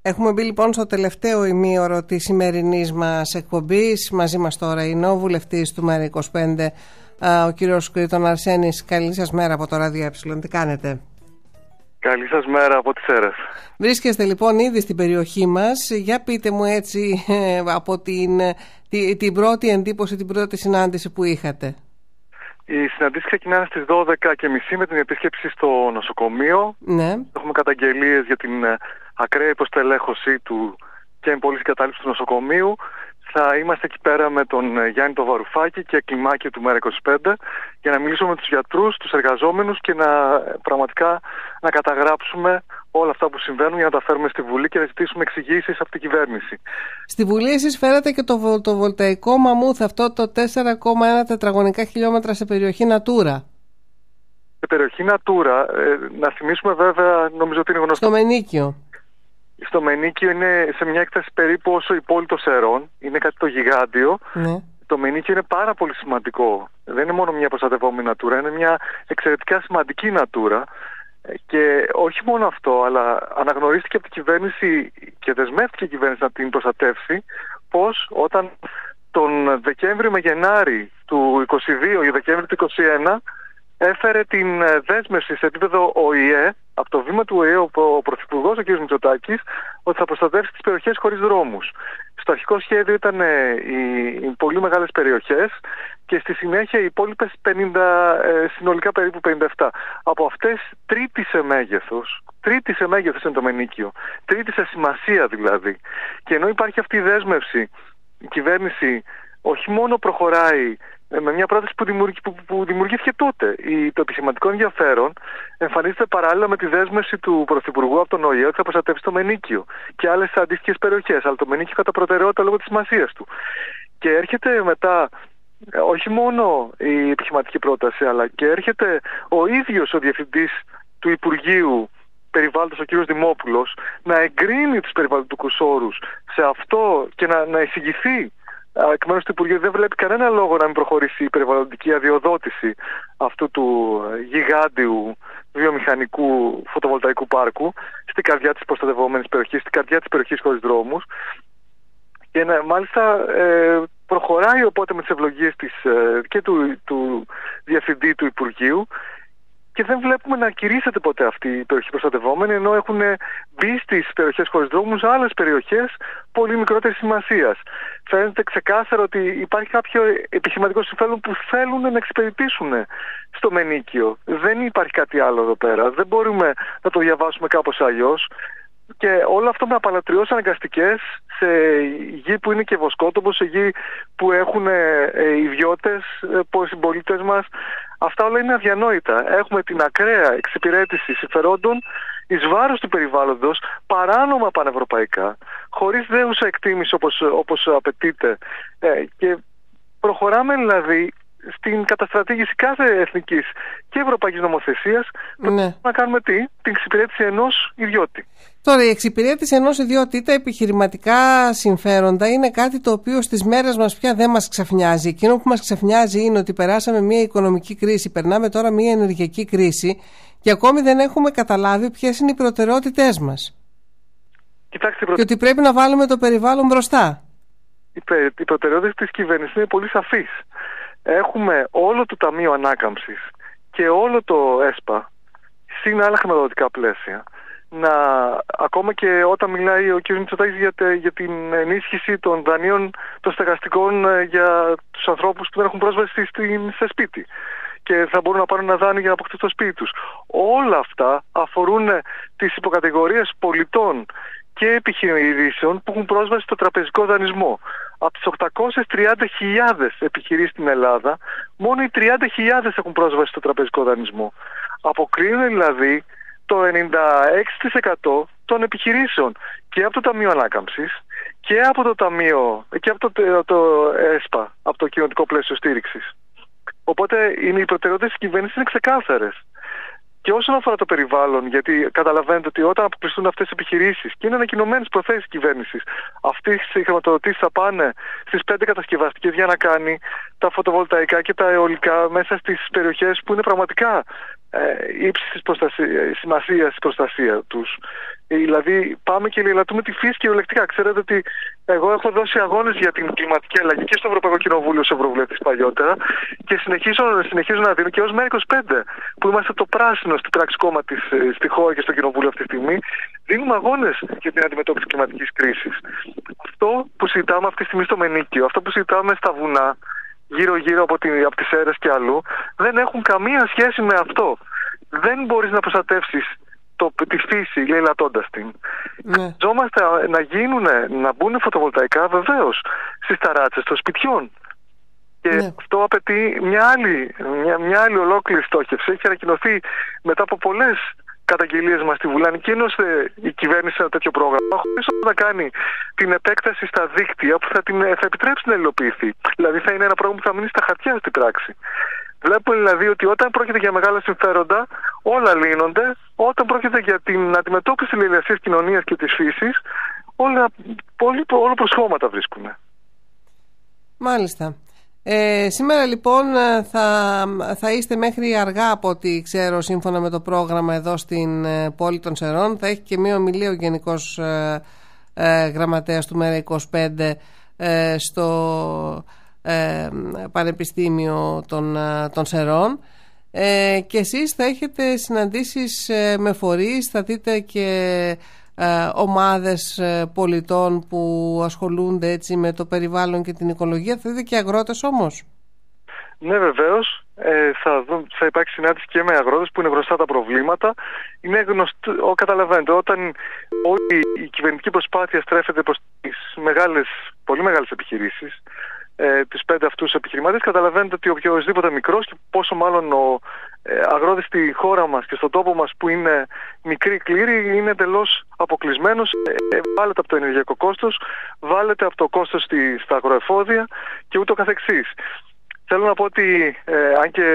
Έχουμε μπει λοιπόν στο τελευταίο ημίωρο της σημερινής μας εκπομπής. Μαζί μας τώρα είναι ο βουλευτής του ΜΕΡΑ25, ο κύριος Κρήτον Αρσένης. Καλή σας μέρα από το Ράδιο Ε. Τι κάνετε? Καλή σας μέρα από τις Σέρρες. Βρίσκεστε λοιπόν ήδη στην περιοχή μας. Για πείτε μου έτσι από την πρώτη εντύπωση, την πρώτη συνάντηση που είχατε. Οι συναντήσεις ξεκινάνε στις 12:30 με την επίσκεψη στο νοσοκομείο. Ναι. Έχουμε καταγγελίες για την ακραία υποστελέχωση του και εμπόλης κατάληψη του νοσοκομείου. Θα είμαστε εκεί πέρα με τον Γιάννη τον Βαρουφάκη και κλιμάκιο του ΜΕΡΑ25 για να μιλήσουμε με τους γιατρούς, τους εργαζόμενους και πραγματικά να καταγράψουμε όλα αυτά που συμβαίνουν για να τα φέρουμε στη Βουλή και να ζητήσουμε εξηγήσεις από την κυβέρνηση. Στη Βουλή εσείς φέρατε και το φωτοβολταϊκό μαμούθ, αυτό το 4,1 τετραγωνικά χιλιόμετρα σε περιοχή Natura. Σε περιοχή Natura, να θυμίσουμε βέβαια, νομίζω ότι είναι γνωστό. Στο Μενίκιο. Στο Μενίκιο είναι σε μια έκταση περίπου όσο η πόλη των Σερών. Είναι κάτι το γιγάντιο. Ναι. Το Μενίκιο είναι πάρα πολύ σημαντικό. Δεν είναι μόνο μια προστατευόμενη Natura, είναι μια εξαιρετικά σημαντική Natura. Και όχι μόνο αυτό, αλλά αναγνωρίστηκε από την κυβέρνηση και δεσμεύτηκε η κυβέρνηση να την προστατεύσει, πως όταν τον Δεκέμβριο με Γενάρη του 2022 ή Δεκέμβριο του 2021 έφερε την δέσμευση σε επίπεδο ΟΗΕ, από το βήμα του ΟΗΕ ο Πρωθυπουργός, ο κ. Μητσοτάκης, ότι θα προστατεύσει τις περιοχές χωρίς δρόμους. Στο αρχικό σχέδιο ήταν οι πολύ μεγάλες περιοχές και στη συνέχεια οι υπόλοιπες 50, συνολικά περίπου 57. Από αυτές τρίτη σε μέγεθος είναι το Μενίκιο. Τρίτη σε σημασία δηλαδή. Και ενώ υπάρχει αυτή η δέσμευση, η κυβέρνηση όχι μόνο προχωράει με μια πρόταση που δημιουργήθηκε τότε. Το επισημαντικό ενδιαφέρον εμφανίζεται παράλληλα με τη δέσμευση του Πρωθυπουργού από τον ΟΗΕ ότι θα προστατεύσει το Μενίκιο και άλλες αντίστοιχες περιοχές. Αλλά το Μενίκιο κατά προτεραιότητα λόγω της σημασίας του. Και έρχεται μετά όχι μόνο η επιχειρηματική πρόταση, αλλά και έρχεται ο ίδιος ο διευθυντής του Υπουργείου Περιβάλλοντος, ο κ. Δημόπουλος, να εγκρίνει τους περιβαλλοντικούς όρους σε αυτό και να εισηγηθεί εκ μέρους του Υπουργείου. Δεν βλέπει κανένα λόγο να μην προχωρήσει η περιβαλλοντική αδειοδότηση αυτού του γιγάντιου βιομηχανικού φωτοβολταϊκού πάρκου στην καρδιά της προστατευόμενης περιοχής, στην καρδιά της περιοχής χωρίς δρόμους. Και μάλιστα προχωράει οπότε με τις ευλογίες και του διευθυντή του Υπουργείου και δεν βλέπουμε να κηρύσσεται ποτέ αυτή η περιοχή προστατευόμενη, ενώ έχουν μπει στις περιοχές χωρίς δρόμους άλλες περιοχές πολύ μικρότερης σημασίας. Φαίνεται ξεκάθαρο ότι υπάρχει κάποιο επιχειρηματικό συμφέρον που θέλουν να εξυπηρετήσουν στο Μενίκιο. Δεν υπάρχει κάτι άλλο εδώ πέρα. Δεν μπορούμε να το διαβάσουμε κάπως αλλιώς. Και όλο αυτό με απαλατριώσεις αναγκαστικές σε γη που είναι και βοσκότοπος, σε γη που έχουν ιδιώτες, συμπολίτες μας. Αυτά όλα είναι αδιανόητα. Έχουμε την ακραία εξυπηρέτηση συμφερόντων εις βάρος του περιβάλλοντος, παράνομα πανευρωπαϊκά, χωρίς δέουσα εκτίμηση όπως απαιτείται. Και προχωράμε δηλαδή στην καταστρατήγηση κάθε εθνικής και ευρωπαϊκής νομοθεσίας, ναι. Να κάνουμε την εξυπηρέτηση ενός ιδιώτη. Τώρα, η εξυπηρέτηση ενός ιδιώτη ή τα επιχειρηματικά συμφέροντα είναι κάτι το οποίο στις μέρες μας πια δεν μας ξαφνιάζει. Εκείνο που μας ξαφνιάζει είναι ότι περάσαμε μια οικονομική κρίση, περνάμε τώρα μια ενεργειακή κρίση και ακόμη δεν έχουμε καταλάβει ποιες είναι οι προτεραιότητές μας. Κοιτάξτε, και ότι πρέπει να βάλουμε το περιβάλλον μπροστά. Οι προτεραιότητες της κυβέρνησης είναι πολύ σαφείς. Έχουμε όλο το Ταμείο Ανάκαμψης και όλο το ΕΣΠΑ συν άλλα χρηματοδοτικά πλαίσια. Ακόμα και όταν μιλάει ο κ. Μητσοτάκης για την ενίσχυση των δανείων των στεγαστικών για τους ανθρώπους που δεν έχουν πρόσβαση σε σπίτι και θα μπορούν να πάρουν ένα δάνειο για να αποκτήσουν το σπίτι τους. Όλα αυτά αφορούν τις υποκατηγορίες πολιτών και επιχειρήσεων που έχουν πρόσβαση στο τραπεζικό δανεισμό. Από τις 830.000 επιχειρήσεις στην Ελλάδα, μόνο οι 30.000 έχουν πρόσβαση στο τραπεζικό δανεισμό. Αποκρίνουν δηλαδή το 96% των επιχειρήσεων και από το Ταμείο Ανάκαμψης και από το Ταμείο και από το ΕΣΠΑ, από το Κοινοτικό Πλαίσιο Στήριξης. Οπότε οι προτεραιότητες της κυβέρνησης είναι ξεκάθαρες. Και όσον αφορά το περιβάλλον, γιατί καταλαβαίνετε ότι όταν αποκλειστούν αυτές τις επιχειρήσεις και είναι ανακοινωμένες προθέσεις της κυβέρνησης, αυτές οι χρηματοδοτήσεις θα πάνε στις 5 κατασκευαστικές για να κάνει τα φωτοβολταϊκά και τα αιωλικά μέσα στις περιοχές που είναι πραγματικά ύψης της σημασίας η προστασία τους. Δηλαδή πάμε και λαιλατούμε τη φύση κυριολεκτικά. Ξέρετε ότι εγώ έχω δώσει αγώνες για την κλιματική αλλαγή και στο Ευρωπαϊκό Κοινοβούλιο, ως Ευρωβουλευτής παλιότερα, και συνεχίζω να δίνω και ως ΜΕΡΑ25, που είμαστε το πράσινο στην πράξη κόμμα στη χώρα και στο Κοινοβούλιο αυτή τη στιγμή, δίνουμε αγώνες για την αντιμετώπιση της κλιματικής κρίσης. Αυτό που συζητάμε αυτή τη στιγμή στο Μενίκιο, αυτό που συζητάμε στα βουνά, γύρω-γύρω από τις Σέρρες και αλλού, δεν έχουν καμία σχέση με αυτό. Δεν μπορείς να προστατεύσεις τη φύση λαιλατώντας την. Χρειαζόμαστε να μπουν φωτοβολταϊκά βεβαίως στις ταράτσες των σπιτιών. Και αυτό απαιτεί μια άλλη ολόκληρη στόχευση. Έχει ανακοινωθεί μετά από πολλές καταγγελίες μας στη Βουλανική Ένωση η κυβέρνηση ένα τέτοιο πρόγραμμα, χωρίς να κάνει την επέκταση στα δίκτυα που θα επιτρέψει να υλοποιηθεί. Δηλαδή θα είναι ένα πρόγραμμα που θα μείνει στα χαρτιά στην πράξη. Βλέπουμε δηλαδή ότι όταν πρόκειται για μεγάλα συμφέροντα, όλα λύνονται. Όταν πρόκειται για την αντιμετώπιση της λαιλασίας κοινωνίας και της φύσης, όλο προσχώματα βρίσκουν. Μάλιστα. Σήμερα λοιπόν θα είστε μέχρι αργά, από ό,τι ξέρω, σύμφωνα με το πρόγραμμα εδώ στην πόλη των Σερρών. Θα έχει και μία ομιλία ο Γενικός Γραμματέας του ΜΕΡΑ25 στο Πανεπιστήμιο των Σερρών, και εσείς θα έχετε συναντήσεις με φορείς, θα δείτε και ομάδες πολιτών που ασχολούνται έτσι με το περιβάλλον και την οικολογία. Θα δείτε και αγρότες όμως. Ναι, βεβαίως. Θα υπάρξει συνάντηση και με αγρότες που είναι γνωστά τα προβλήματα. Είναι γνωστό, καταλαβαίνετε, όταν όλη η κυβερνητική προσπάθεια στρέφεται προς τις πολύ μεγάλες επιχειρήσεις, τις 5 αυτούς επιχειρηματίες, καταλαβαίνετε ότι οποιοδήποτε μικρός, και πόσο μάλλον ο αγρότης στη χώρα μας και στον τόπο μας που είναι μικρή κλήρη, είναι εντελώς αποκλεισμένος. Βάλετε από το ενεργειακό κόστος, βάλετε από το κόστος στα αγροεφόδια και ούτω καθεξής. Θέλω να πω ότι αν και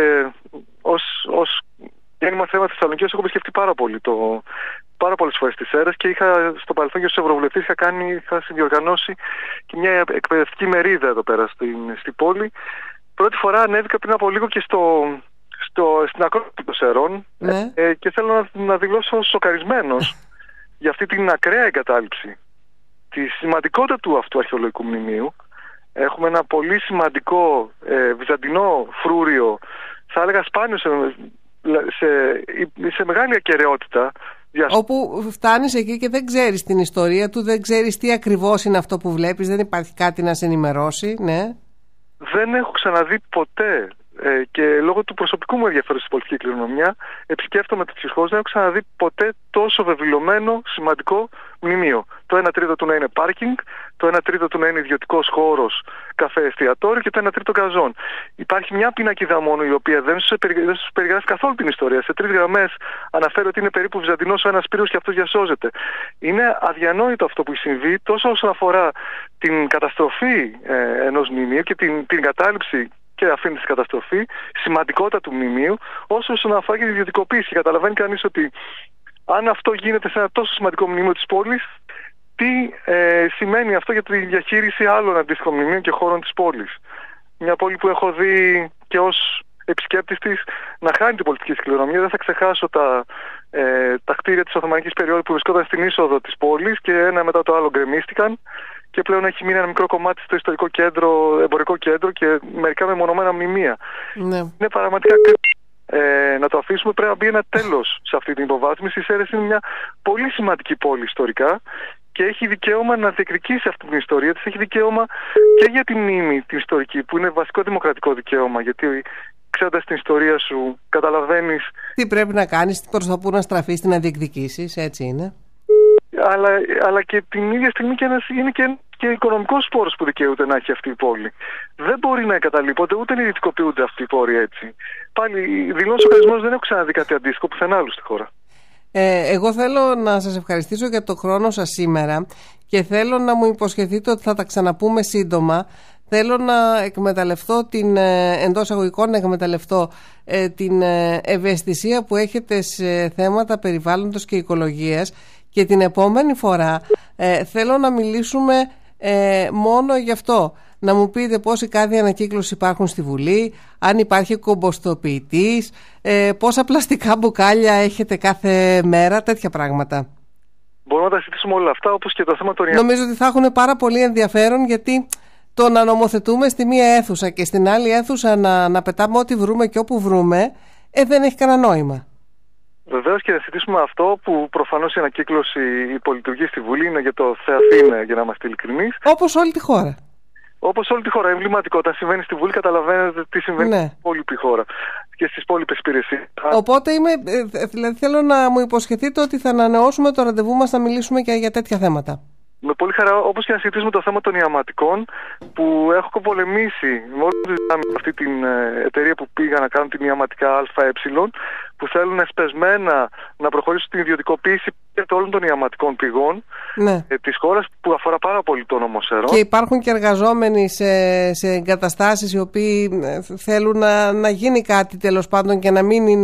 ως γέννημα θέμα Θεσσαλονίκης έχω επισκεφτεί πάρα πολλές φορές τις Σέρρες, και είχα στο παρελθόν και ως Ευρωβουλευτής είχα συνδιοργανώσει και μια εκπαιδευτική μερίδα εδώ πέρα στην πόλη. Πρώτη φορά ανέβηκα πριν από λίγο και στην Ακρόπολη των Σερρών, και θέλω να δηλώσω σοκαρισμένος για αυτή την ακραία εγκατάλειψη, τη σημαντικότητα του αυτού αρχαιολογικού μνημείου. Έχουμε ένα πολύ σημαντικό βυζαντινό φρούριο, θα έλεγα σπάνιο σε μεγάλη ακεραιότητα. Όπου φτάνεις εκεί και δεν ξέρεις την ιστορία του, δεν ξέρεις τι ακριβώς είναι αυτό που βλέπεις, δεν υπάρχει κάτι να σε ενημερώσει. Ναι. Δεν έχω ξαναδεί ποτέ, και λόγω του προσωπικού μου ενδιαφέροντος στην πολιτική κληρονομιά, επισκέφτομαι τέτοιες χώρες, δεν έχω ξαναδεί ποτέ τόσο βεβηλωμένο σημαντικό μνημείο. Το 1/3 του να είναι πάρκινγκ, το 1/3 του να είναι ιδιωτικός χώρος, καφέ, εστιατόριο, και το 1/3 γκαζόν. Υπάρχει μια πινακίδα μόνο, η οποία δεν σου περιγράφει καθόλου την ιστορία. Σε 3 γραμμές αναφέρει ότι είναι περίπου βυζαντινός ο ένας πύρος και αυτός διασώζεται. Είναι αδιανόητο αυτό που έχει συμβεί, τόσο όσον αφορά την καταστροφή ενός μνημείου και την κατάληψη και αφήνει στη καταστροφή, σημαντικότητα του μνημείου, όσο όσον αφορά και τη ιδιωτικοποίηση. Και καταλαβαίνει κανείς ότι αν αυτό γίνεται σε ένα τόσο σημαντικό μνημείο της πόλης, τι σημαίνει αυτό για τη διαχείριση άλλων αντίστοιχων μνημείων και χώρων της πόλης. Μια πόλη που έχω δει και ως επισκέπτης της να χάνει την πολιτική κληρονομιά. Δεν θα ξεχάσω τα κτίρια της Οθωμανικής περίοδου που βρισκόταν στην είσοδο της πόλης και ένα μετά το άλλο γκρεμίστηκαν, και πλέον έχει μείνει ένα μικρό κομμάτι στο ιστορικό κέντρο, εμπορικό κέντρο, και μερικά μεμονωμένα μνημεία. Ναι. Είναι πραγματικά να το αφήσουμε. Πρέπει να μπει ένα τέλος σε αυτή την υποβάθμιση. Η Σέρρες είναι μια πολύ σημαντική πόλη ιστορικά και έχει δικαίωμα να διεκδικήσει αυτή την ιστορία της. Έχει δικαίωμα και για την μνήμη την ιστορική, που είναι βασικό δημοκρατικό δικαίωμα, γιατί ξέροντας την ιστορία σου καταλαβαίνεις τι πρέπει να κάνεις, προς το που να στραφείς, να διεκδικήσεις, έτσι είναι. Αλλά και την ίδια στιγμή είναι και οικονομικός πόρος που δικαιούται να έχει αυτή η πόλη. Δεν μπορεί να εγκαταλείπονται ούτε να ιδιωτικοποιούνται αυτοί οι πόροι έτσι. Πάλι δηλώνω σοκαρισμός, δεν έχω ξαναδεί κάτι αντίστοιχο πουθενά άλλου στη χώρα. Εγώ θέλω να σας ευχαριστήσω για το χρόνο σας σήμερα και θέλω να μου υποσχεθείτε ότι θα τα ξαναπούμε σύντομα. Θέλω να εκμεταλλευτώ εντός αγωγικών την ευαισθησία που έχετε σε θέματα περιβάλλοντος και οικολογίας, και την επόμενη φορά θέλω να μιλήσουμε μόνο γι' αυτό. να μου πείτε πόσοι κάδοι ανακύκλωσης υπάρχουν στη Βουλή, αν υπάρχει κομποστοποιητής, πόσα πλαστικά μπουκάλια έχετε κάθε μέρα, τέτοια πράγματα. Μπορούμε να τα συζητήσουμε όλα αυτά, όπως και το θέμα των... Νομίζω ότι θα έχουν πάρα πολύ ενδιαφέρον, γιατί το να νομοθετούμε στη μία αίθουσα και στην άλλη αίθουσα να πετάμε ό,τι βρούμε και όπου βρούμε, δεν έχει κανένα νόημα. Βεβαίως, και να συζητήσουμε αυτό που προφανώς η ανακύκλωση υπολειτουργεί στη Βουλή, είναι για το ΘΕΑΦΗΝ, για να είμαστε ειλικρινείς. Όπως όλη τη χώρα. Όπως όλη τη χώρα. Εμβληματικό. Όταν συμβαίνει στη Βουλή, καταλαβαίνετε τι συμβαίνει στην υπόλοιπη χώρα και στις υπόλοιπες υπηρεσίες. Οπότε δηλαδή θέλω να μου υποσχεθείτε ότι θα ανανεώσουμε το ραντεβού μας να μιλήσουμε και για τέτοια θέματα. Με πολύ χαρά, όπως και να συζητήσουμε το θέμα των ιαματικών, που έχω πολεμήσει με όλη τη δύναμη αυτή την εταιρεία που πήγα να κάνουν την ιαματικά ΑΕ, που θέλουν εσπεσμένα να προχωρήσουν στην ιδιωτικοποίηση όλων των ιαματικών πηγών της χώρας, που αφορά πάρα πολύ τον νομοσερό. Και υπάρχουν και εργαζόμενοι σε εγκαταστάσεις οι οποίοι θέλουν να γίνει κάτι τέλος πάντων και να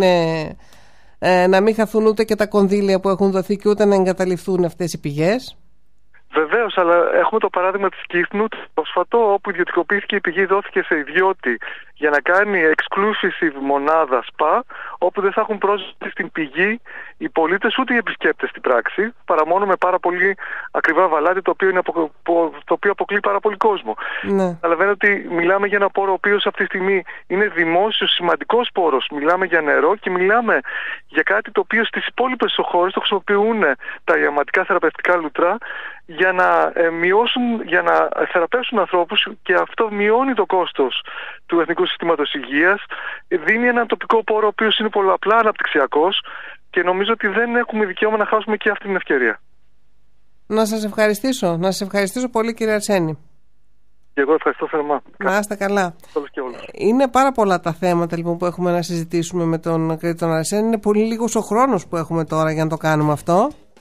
μην χαθούν ούτε και τα κονδύλια που έχουν δοθεί και ούτε να εγκαταλειφθούν αυτές οι πηγές. Βεβαίως, αλλά έχουμε το παράδειγμα της Κύθνου, πρόσφατο, όπου ιδιωτικοποιήθηκε η πηγή, δόθηκε σε ιδιώτη για να κάνει exclusive μονάδα ΣΠΑ, όπου δεν θα έχουν πρόσβαση στην πηγή οι πολίτες ούτε οι επισκέπτες στην πράξη, παρά μόνο με πάρα πολύ ακριβά βαλάτι, το οποίο αποκλεί πάρα πολύ κόσμο. Ναι. Καταλαβαίνετε ότι μιλάμε για ένα πόρο ο οποίος αυτή τη στιγμή είναι δημόσιος, σημαντικός πόρος. Μιλάμε για νερό και μιλάμε για κάτι το οποίο στις υπόλοιπες χώρες το χρησιμοποιούν τα ιαματικά θεραπευτικά λουτρά για να μειώσουν, για να θεραπεύσουν ανθρώπους, και αυτό μειώνει το κόστος του Εθνικού Συστήματος Υγείας, δίνει έναν τοπικό πόρο ο οποίος είναι πολλαπλά αναπτυξιακός, και νομίζω ότι δεν έχουμε δικαίωμα να χάσουμε και αυτή την ευκαιρία. Να σας ευχαριστήσω πολύ, κύριε Αρσένη. Και εγώ ευχαριστώ θερμά. Να είστε καλά. Και όλους. Είναι πάρα πολλά τα θέματα λοιπόν που έχουμε να συζητήσουμε με τον κ. Αρσένη. Είναι πολύ λίγος ο χρόνος που έχουμε τώρα για να το κάνουμε αυτό.